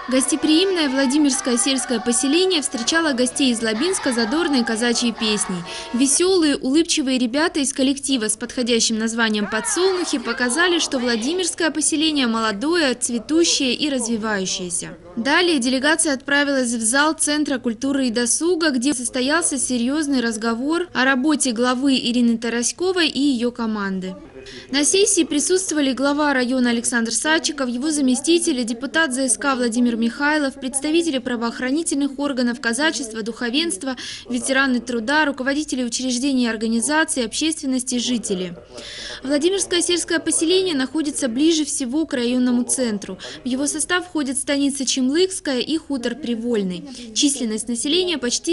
Гостеприимное Владимирское сельское поселение встречало гостей из Лабинска задорной казачьей песней. Веселые, улыбчивые ребята из коллектива с подходящим названием «Подсолнухи» показали, что Владимирское поселение молодое, цветущее и развивающееся. Далее делегация отправилась в зал Центра культуры и досуга, где состоялся серьезный разговор о работе главы Ирины Тараськовой и ее команды. На сессии присутствовали глава района Александр Садчиков, его заместители, депутат ЗСК Владимир Михайлов, представители правоохранительных органов, казачества, духовенства, ветераны труда, руководители учреждений и организаций, общественности, жители. Владимирское сельское поселение находится ближе всего к районному центру. В его состав входят станица Чемлыкская и хутор Привольный. Численность населения почти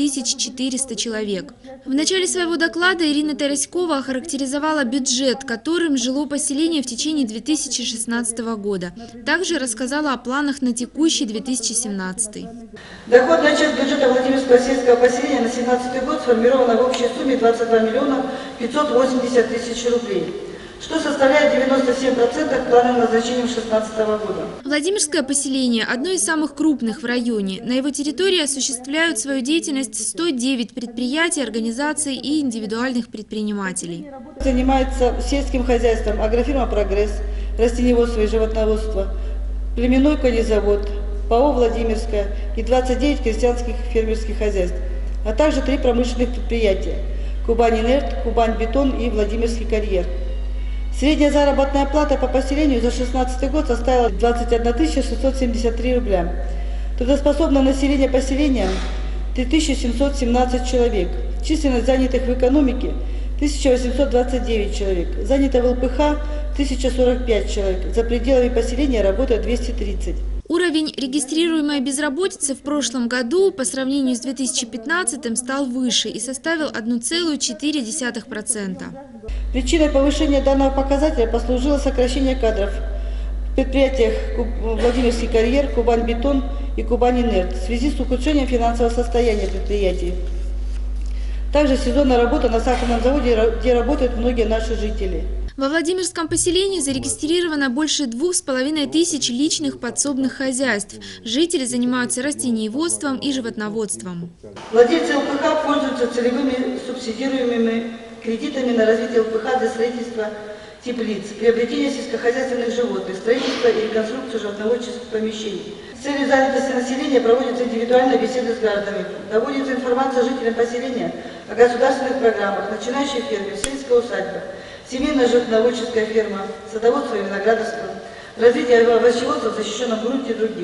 7400 человек. В начале своего доклада Ирина Тараськова охарактеризовала бюджет, которым жило поселение в течение 2016 года. Также рассказала о планах на текущий 2017. Доходная часть бюджета Владимирского сельского поселения на 2017 год сформирована в общей сумме 22 миллиона 580 тысяч рублей, что составляет 97% плановым назначением 2016 года. Владимирское поселение – одно из самых крупных в районе. На его территории осуществляют свою деятельность 109 предприятий, организаций и индивидуальных предпринимателей. Занимается сельским хозяйством агрофирма «Прогресс», растениеводство и животноводство, племенной конезавод, ПАО «Владимирская» и 29 крестьянских фермерских хозяйств, а также 3 промышленных предприятия – «Кубань-Инерт», «Кубань-Бетон» и «Владимирский карьер». Средняя заработная плата по поселению за 2016 год составила 21 673 рубля. Трудоспособное население поселения – 3717 человек. Численность занятых в экономике – 1829 человек. Занято в ЛПХ – 1045 человек. За пределами поселения работает 230. Уровень регистрируемой безработицы в прошлом году по сравнению с 2015 стал выше и составил 1,4%. Причиной повышения данного показателя послужило сокращение кадров в предприятиях «Владимирский карьер», «Кубань-Бетон» и «Кубань-Инерт» в связи с ухудшением финансового состояния предприятий. Также сезонная работа на сахарном заводе, где работают многие наши жители. Во Владимирском поселении зарегистрировано больше 2500 личных подсобных хозяйств. Жители занимаются растениеводством и животноводством. Владельцы ЛПХ пользуются целевыми субсидируемыми кредитами на развитие ЛПХ для строительства теплиц, приобретения сельскохозяйственных животных, строительства и реконструкцию животноводческих помещений. С целью занятости населения проводятся индивидуальные беседы с гражданами, доводится информация жителям поселения о государственных программах, начинающей ферме, сельская усадьба, семейная животноводческая ферма, садоводство и виноградарство, развитие овощеводства в защищенном грунте и других.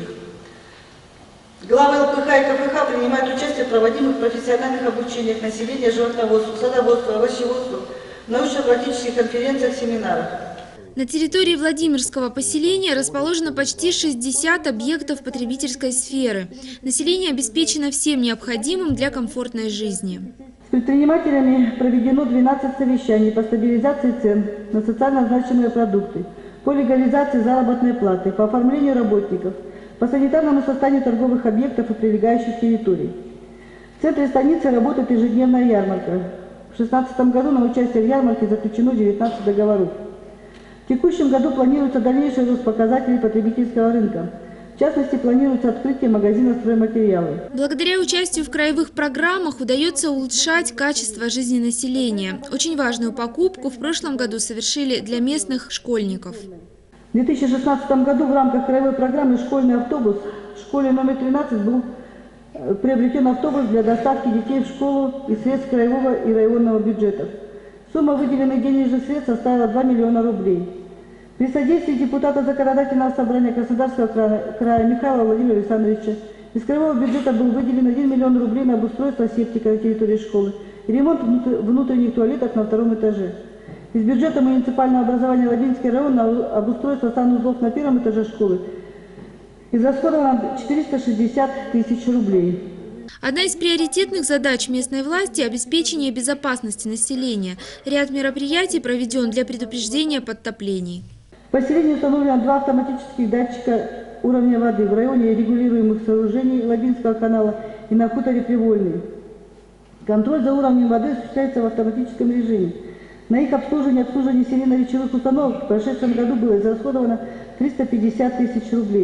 Главы ЛПХ и КФХ принимают участие в проводимых профессиональных обучениях населения животноводству, садоводству, овощеводству, научно-практических конференциях, семинарах. На территории Владимирского поселения расположено почти 60 объектов потребительской сферы. Население обеспечено всем необходимым для комфортной жизни. С предпринимателями проведено 12 совещаний по стабилизации цен на социально значимые продукты, по легализации заработной платы, по оформлению работников, по санитарному состоянию торговых объектов и прилегающих территорий. В центре станицы работает ежедневная ярмарка. В 2016 году на участие в ярмарке заключено 19 договоров. В текущем году планируется дальнейший рост показателей потребительского рынка. В частности, планируется открытие магазина «Стройматериалы». Благодаря участию в краевых программах удается улучшать качество жизни населения. Очень важную покупку в прошлом году совершили для местных школьников. В 2016 году в рамках краевой программы «Школьный автобус» в школе номер 13 был приобретен автобус для доставки детей в школу из средств краевого и районного бюджетов. Сумма выделенных денежных средств составила 2 миллиона рублей. При содействии депутата Законодательного собрания Краснодарского края Михаила Владимира Александровича из краевого бюджета был выделен 1 миллион рублей на обустройство септика на территории школы и ремонт внутренних туалетов на 2-м этаже. Из бюджета муниципального образования Лабинский район на обустройство санузлов на 1-м этаже школы израсходовано 460 тысяч рублей. Одна из приоритетных задач местной власти – обеспечение безопасности населения. Ряд мероприятий проведен для предупреждения подтоплений. В поселении установлено 2 автоматических датчика уровня воды в районе регулируемых сооружений Лабинского канала и на хуторе Привольный. Контроль за уровнем воды осуществляется в автоматическом режиме. На их обслуживание и обслуживание селено-речевых установок в прошедшем году было израсходовано 350 тысяч рублей.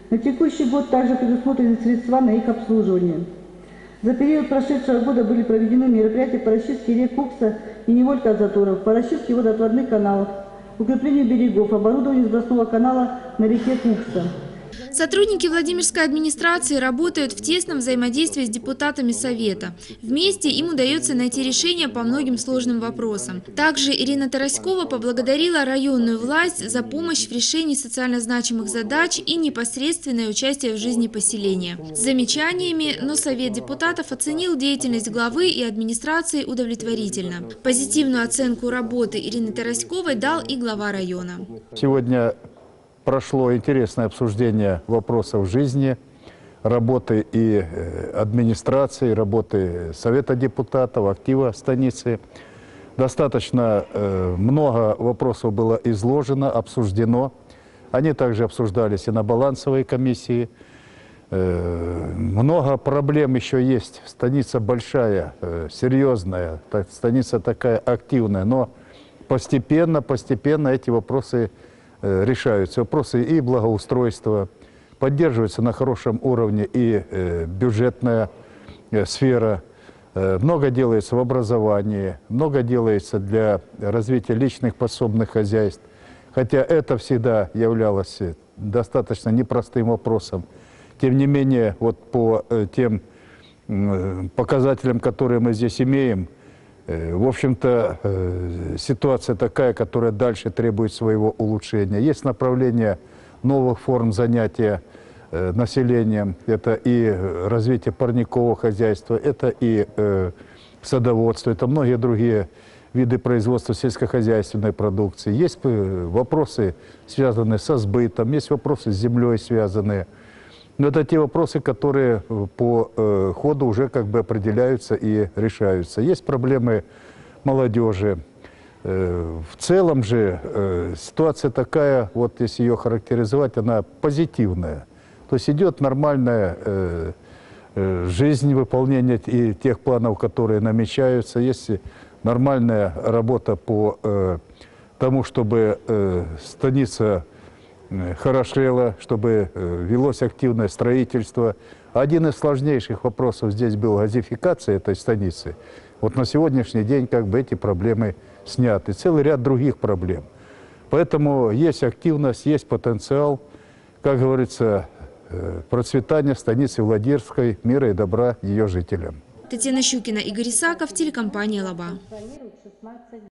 На текущий год также предусмотрены средства на их обслуживание. За период прошедшего года были проведены мероприятия по расчистке рек Кукса и Неволька от заторов, по расчистке водоотводных каналов, укреплению берегов, оборудованию сбросного канала на реке Кукса. Сотрудники Владимирской администрации работают в тесном взаимодействии с депутатами Совета. Вместе им удается найти решения по многим сложным вопросам. Также Ирина Тараськова поблагодарила районную власть за помощь в решении социально значимых задач и непосредственное участие в жизни поселения. С замечаниями, но Совет депутатов оценил деятельность главы и администрации удовлетворительно. Позитивную оценку работы Ирины Тараськовой дал и глава района. Сегодня прошло интересное обсуждение вопросов жизни, работы и администрации, работы Совета депутатов, актива станицы. Достаточно много вопросов было изложено, обсуждено. Они также обсуждались и на балансовой комиссии. Много проблем еще есть. Станица большая, серьезная, станица такая активная, но постепенно эти вопросы решаются. Вопросы и благоустройства, поддерживается на хорошем уровне и бюджетная сфера. Много делается в образовании, много делается для развития личных подсобных хозяйств. Хотя это всегда являлось достаточно непростым вопросом. Тем не менее, вот по тем показателям, которые мы здесь имеем, в общем-то, ситуация такая, которая дальше требует своего улучшения. Есть направление новых форм занятия населением. Это и развитие парникового хозяйства, это и садоводство, это многие другие виды производства сельскохозяйственной продукции. Есть вопросы, связанные со сбытом, есть вопросы с землей связанные. Но это те вопросы, которые по ходу уже как бы определяются и решаются. Есть проблемы молодежи. В целом же ситуация такая, вот если ее характеризовать, она позитивная. То есть идет нормальная жизнь, выполнение и тех планов, которые намечаются. Есть нормальная работа по тому, чтобы станица хорошела, чтобы велось активное строительство. Один из сложнейших вопросов здесь был газификация этой станицы. Вот на сегодняшний день как бы эти проблемы сняты. Целый ряд других проблем. Поэтому есть активность, есть потенциал, как говорится, процветания станицы Владимирской, мира и добра ее жителям. Татьяна Щукина, Игорь Исаков, телекомпания «Лаба».